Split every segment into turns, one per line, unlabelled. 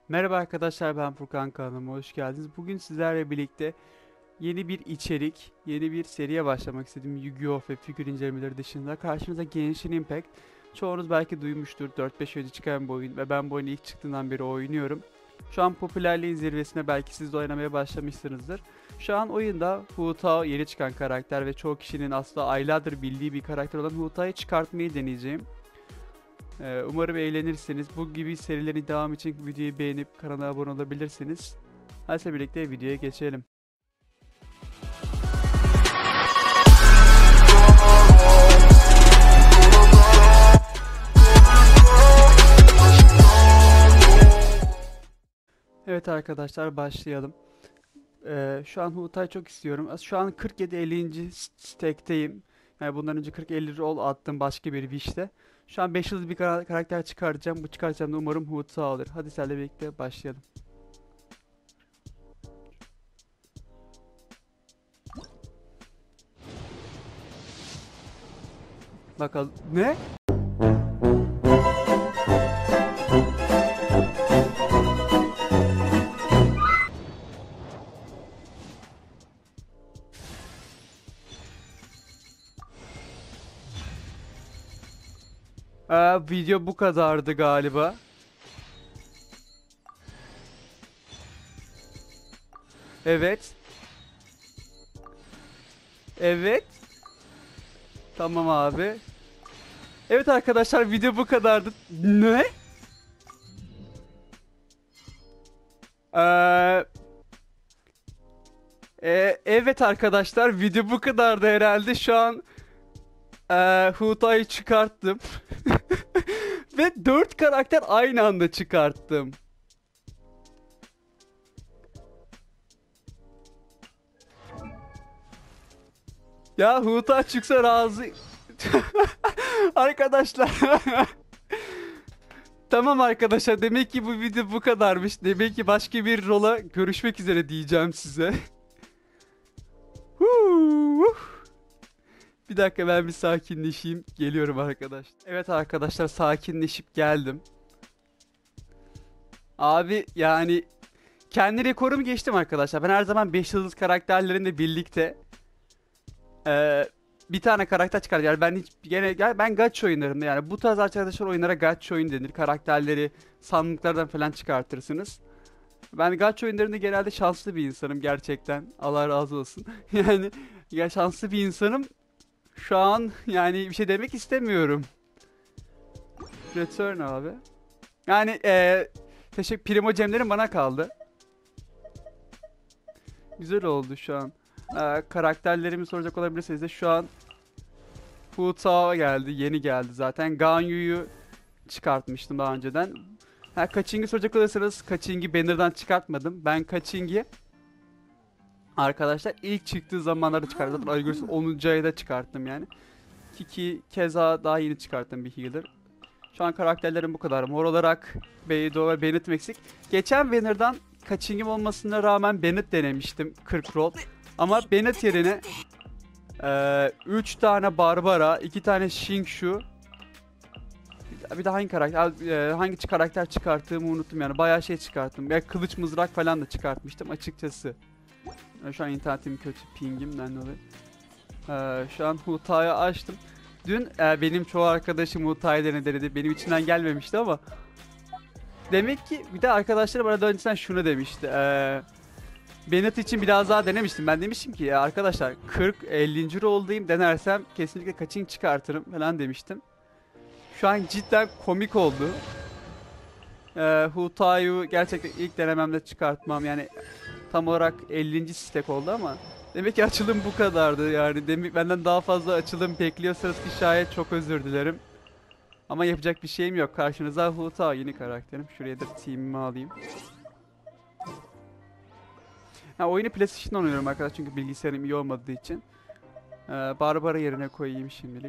Merhaba arkadaşlar, ben Furkan, kanalıma hoş geldiniz. Bugün sizlerle birlikte yeni bir içerik, yeni bir seriye başlamak istedim. Yu-Gi-Oh! Ve figür incelemeleri dışında karşınıza Genshin Impact. Çoğunuz belki duymuştur, 4-5 önce çıkan bir oyun ve ben bu oyunu ilk çıktığından beri oynuyorum. Şu an popülerliğin zirvesine, belki siz de oynamaya başlamışsınızdır. Şu an oyunda Hu Tao yeni çıkan karakter ve çoğu kişinin aslında aylardır bildiği bir karakter olan Hu Tao'yu çıkartmayı deneyeceğim. Umarım eğlenirsiniz. Bu gibi serilerin devamı için videoyu beğenip kanala abone olabilirsiniz. Hadi birlikte videoya geçelim. Evet arkadaşlar, başlayalım. Şu an Huta'yı çok istiyorum. Şu an 47-50. Stack'teyim. Yani bundan önce 40-50 roll attım başka bir wish'te. Şu an 5 yıldız bir karakter çıkartacağım. Bu çıkartacağım da umarım Huta alır. Hadi seninle birlikte başlayalım. Bakalım. Ne? Video bu kadardı galiba. Evet. Evet. Tamam abi. Evet arkadaşlar, video bu kadardı. Ne? Ee, evet arkadaşlar, video bu kadardı herhalde. Şu an Huta'yı çıkarttım. Ve 4 karakter aynı anda çıkarttım. Ya Huta çıksa razı... Arkadaşlar. Tamam arkadaşlar, demek ki bu video bu kadarmış. Demek ki başka bir rola görüşmek üzere diyeceğim size. Bir dakika, ben bir sakinleşeyim. Geliyorum arkadaşlar. Evet arkadaşlar, sakinleşip geldim. Abi yani kendi rekorumu geçtim arkadaşlar. Ben her zaman 5 yıldız karakterlerinde birlikte bir tane karakter çıkar. Yani ben hiç ben gacha oyunlarında, yani bu tarz arkadaşlar oyunlara gacha oyun denir. Karakterleri sandıklardan falan çıkartırsınız. Ben gacha oyunlarında genelde şanslı bir insanım gerçekten. Allah razı olsun. Yani ya şanslı bir insanım. Şu an yani bir şey demek istemiyorum. Return abi. Yani teşekkür, Primo Cem'lerim bana kaldı. Güzel oldu şu an. Karakterlerimi soracak olabilirsiniz de şu an Hu Tao geldi, yeni geldi zaten. Ganyu'yu çıkartmıştım daha önceden. Kaching'i soracak olursanız, Kaching'i Banner'dan çıkartmadım. Ben Kaching'i arkadaşlar ilk çıktığı zamanlarda çıkarttım. Zaten Aygürs'ün 10. ayda çıkarttım yani. Kiki keza daha yeni çıkarttım bir healer. Şu an karakterlerim bu kadar. Mor olarak Beidou ve Bennett eksik. Geçen Banner'dan Kaching'im olmasına rağmen Bennett denemiştim 40 roll. Ama Bennett yerine 3 tane Barbara, 2 tane Xingqiu, bir de hangi karakter çıkarttığımı unuttum yani. Bayağı şey çıkarttım. Ya kılıç mızrak falan da çıkartmıştım açıkçası. Şu an internetim kötü, pingimden dolayı. Şu an Huta'yı açtım. Dün benim çoğu arkadaşım Huta'yı denedi. Benim içinden gelmemişti ama demek ki bir de arkadaşlarım arada önceden şunu demişti. Bennett için biraz daha denemiştim. Ben demiştim ki ya arkadaşlar 40-50. rolldayım, denersem kesinlikle kaçing çıkartırım falan demiştim. Şu an cidden komik oldu. Hu Tao'yu gerçekten ilk denememde çıkartmam yani tam olarak 50. stack oldu ama demek ki açılım bu kadardı yani. Demek benden daha fazla açılım bekliyorsanız ki şayet çok özür dilerim. Ama yapacak bir şeyim yok. Karşınıza Hu Tao, yeni karakterim. Şuraya da team'imi alayım. Oyunu PlayStation'dan oynuyorum arkadaşlar çünkü bilgisayarım iyi olmadığı için. Barbara yerine koyayım şimdilik.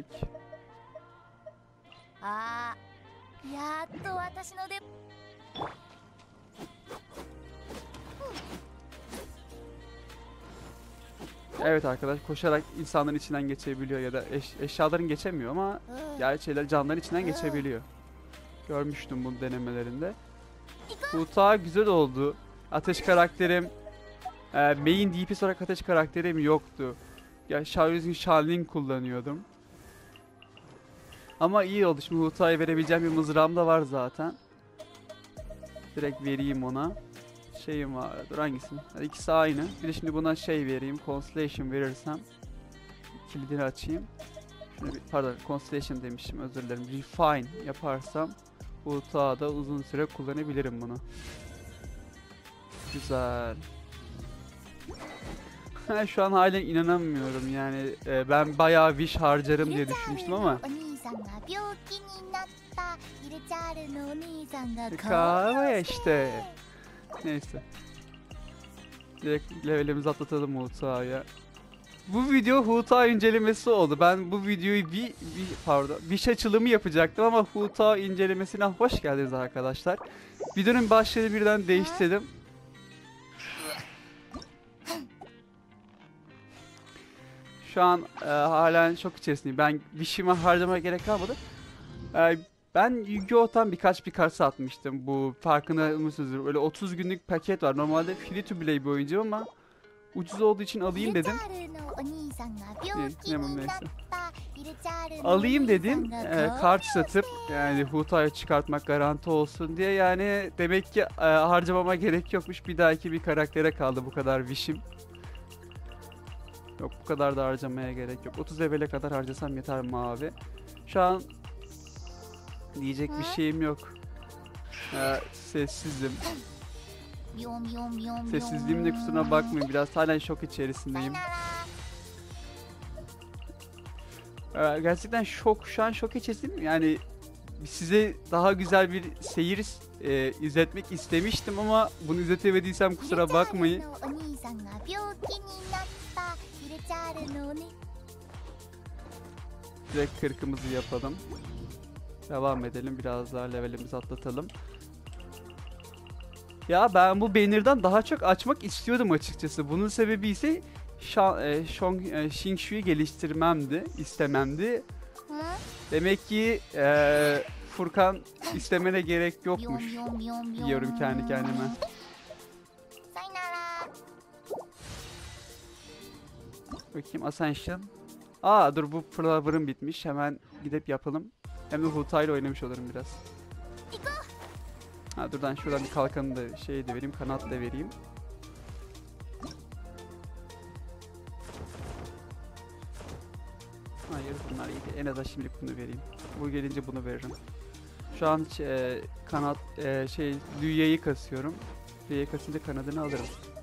Evet arkadaş, koşarak insanların içinden geçebiliyor ya da eşyaların geçemiyor ama yani canların içinden geçebiliyor. Görmüştüm bu denemelerinde. Huta güzel oldu. Ateş karakterim main DPS olarak ateş karakterim yoktu. Ya Shaoyuz'un Shanling kullanıyordum. Ama iyi oldu. Şimdi Huta'ya verebileceğim bir mızrağım da var zaten. Direkt vereyim ona. Şeyim var. Dur hangisini? İkisi aynı. Bir de şimdi buna şey vereyim. Constellation verirsem. Kilidini açayım. Şunu bir, pardon Constellation demişim, özür dilerim. Refine yaparsam Huta'da uzun süre kullanabilirim bunu. Güzel. Şu an halen inanamıyorum yani ben bayağı wish harcarım diye düşünmüştüm ama kahve işte. Neyse. Direkt levelimizi atlatalım Huta'ya. Bu video Huta incelemesi oldu. Ben bu videoyu pardon wish açılımı yapacaktım ama Huta incelemesine hoş geldiniz arkadaşlar. Videonun başlığını birden değiştirdim. Şu an halen şok içerisindeyim. Ben wish'imi harcamaya gerek kalmadı. Ben Yu-Gi-Oh'tan birkaç bir kart satmıştım. Bu farkında mısınız? Öyle 30 günlük paket var. Normalde free to play bir oyuncu ama ucuz olduğu için alayım dedim. Neyse. Alayım dedim. Kart satıp yani Huta'ya çıkartmak garanti olsun diye. Yani demek ki harcamama gerek yokmuş. Bir dahaki bir karaktere kaldı bu kadar wish'im. Yok bu kadar da harcamaya gerek yok. 30 level'e kadar harcasam yeter mi abi? Şu an diyecek bir şeyim yok. Sessizim. Sessizliğimde kusuruna bakmayın. Biraz halen şok içerisindeyim. Gerçekten şu an şok içerisindeyim. Yani size daha güzel bir seyir izletmek istemiştim ama bunu izletemediysem kusura bakmayın. Direkt kırkımızı yapalım. Devam edelim. Biraz daha levelimizi atlatalım. Ya ben bu banner'dan daha çok açmak istiyordum açıkçası. Bunun sebebi ise Xingshu'yu geliştirmemdi, istememdi. Demek ki Furkan istemene gerek yokmuş. Diyorum kendi kendime. Bakayım Ascension. Dur bu flower'ım bitmiş. Hemen gidip yapalım. Hem de Huta ile oynamış olurum biraz. Dur şuradan bir kalkanı da de vereyim, kanat da vereyim. Hayır bunlar iyi. En azından şimdilik bunu vereyim. Bu gelince bunu veririm. Şu an kanat Lüye'yi kasıyorum. Lüye'yi kasınca kanadını alırım.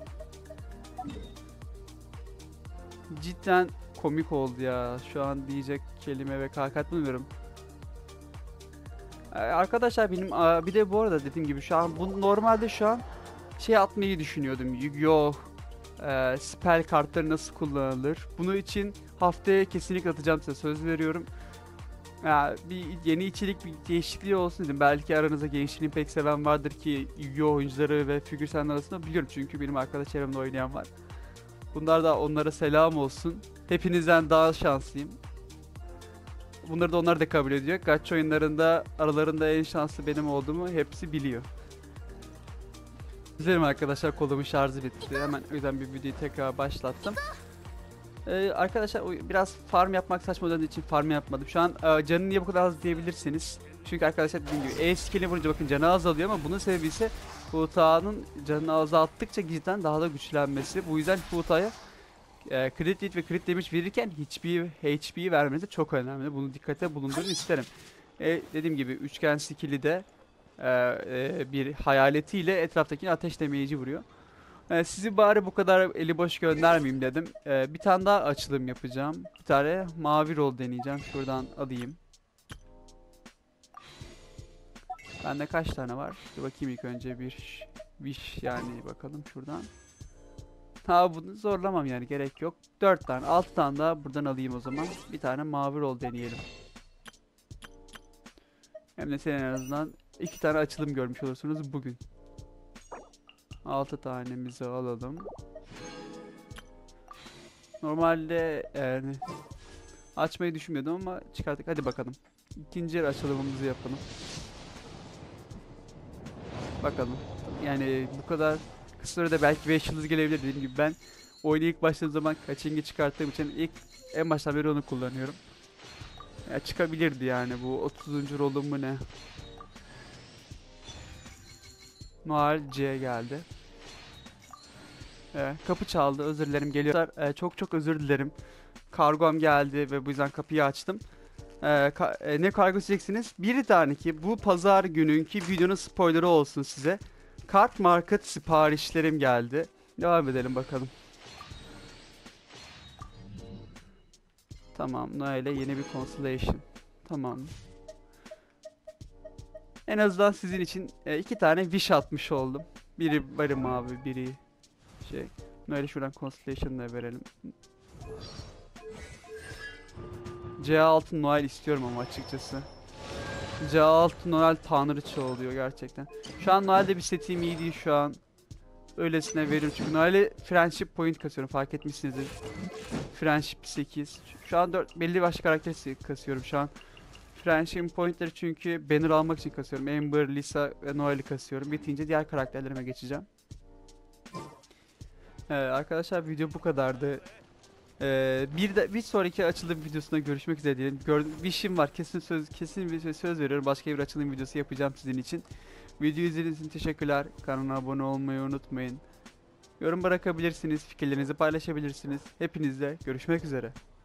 Cidden komik oldu ya. Şu an diyecek kelime ve kakat bulmuyorum. Arkadaşlar benim bir de bu arada dediğim gibi şu an bu normalde şu an atmayı düşünüyordum. Yu-Gi-Oh! Spell kartları nasıl kullanılır? Bunun için haftaya kesinlikle atacağım, size söz veriyorum. Bir yeni içerik, bir değişikliği olsun dedim. Belki aranızda gençliğini pek seven vardır ki Yu-Gi-Oh! Oyuncuları ve figür senler arasında biliyorum çünkü benim arkadaş çevremde oynayan var. Bunlar da onlara selam olsun. Hepinizden daha şanslıyım. Bunları da onlar da kabul ediyor. Gacha oyunlarında aralarında en şanslı benim olduğumu hepsi biliyor. Güzelim arkadaşlar, kolumun şarjı bitti. Hemen o yüzden bir videoyu tekrar başlattım. Arkadaşlar biraz farm yapmak saçma olduğu için farm yapmadım. Şu an canı niye bu kadar az diyebilirsiniz. Çünkü arkadaşlar dediğim gibi E-skill'e vurunca bakın canı azalıyor ama bunun sebebi ise Huta'nın canını azalttıkça cidden daha da güçlenmesi. Bu yüzden Huta'ya crit rate ve crit damage verirken hiçbir HP vermeniz çok önemli. Bunu dikkate bulundurun isterim. Dediğim gibi üçgen skill'i de bir hayaletiyle etraftakini ateş damage'i vuruyor. Sizi bari bu kadar eli boş göndermeyeyim dedim. Bir tane daha açılım yapacağım. Bir tane mavi rol deneyeceğim. Şuradan alayım. Bende kaç tane var? Dur bakayım ilk önce bir wish yani bakalım şuradan. Bunu zorlamam yani, gerek yok. 4 tane 6 tane daha buradan alayım o zaman. Bir tane mavi rol deneyelim. Hem de senin en azından 2 tane açılım görmüş olursunuz bugün. 6 tanemizi alalım. Normalde yani açmayı düşünmüyordum ama çıkarttık. Hadi bakalım. İkinci açılımımızı yapalım. Bakalım. Yani bu kadar kısa sürede belki 5 yıldız gelebilir, dediğim gibi ben oyuna ilk başladığım zaman kaçıncı çıkarttığım için en baştan beri onu kullanıyorum. Ya çıkabilirdi yani, bu 30. rolum mu ne? Noel C geldi. Kapı çaldı, özür dilerim, geliyor. Çok çok özür dilerim. Kargom geldi ve bu yüzden kapıyı açtım. Ne kargo diyeceksiniz? Bir tane ki bu pazar gününkü videonun spoilerı olsun size. Kart Market siparişlerim geldi. Devam edelim bakalım. Tamam, Noel'e yeni bir constellation. Tamam. En azından sizin için 2 tane wish atmış oldum. Biri barı mavi, biri şey. Noel'e şuradan constellation'la verelim. C6 Noel istiyorum ama açıkçası. C6 Noel tanrıça oluyor gerçekten. Şu an Noel'de bir setim iyi değil şu an. Öylesine veriyorum çünkü Noel'e friendship point kasıyorum, fark etmişsinizdir. Friendship 8. Şu an 4 belli başlı karakter kasıyorum şu an. Friendship pointleri çünkü banner almak için kasıyorum. Amber, Lisa ve Noel'i kasıyorum. Bitince diğer karakterlerime geçeceğim. Arkadaşlar video bu kadardı. Bir sonraki açılım videosunda görüşmek üzere diyelim. Bir işim var. Kesin bir söz veriyorum. Başka bir açılım videosu yapacağım sizin için. Videoyu izlediğiniz için teşekkürler. Kanala abone olmayı unutmayın. Yorum bırakabilirsiniz. Fikirlerinizi paylaşabilirsiniz. Hepinizle görüşmek üzere.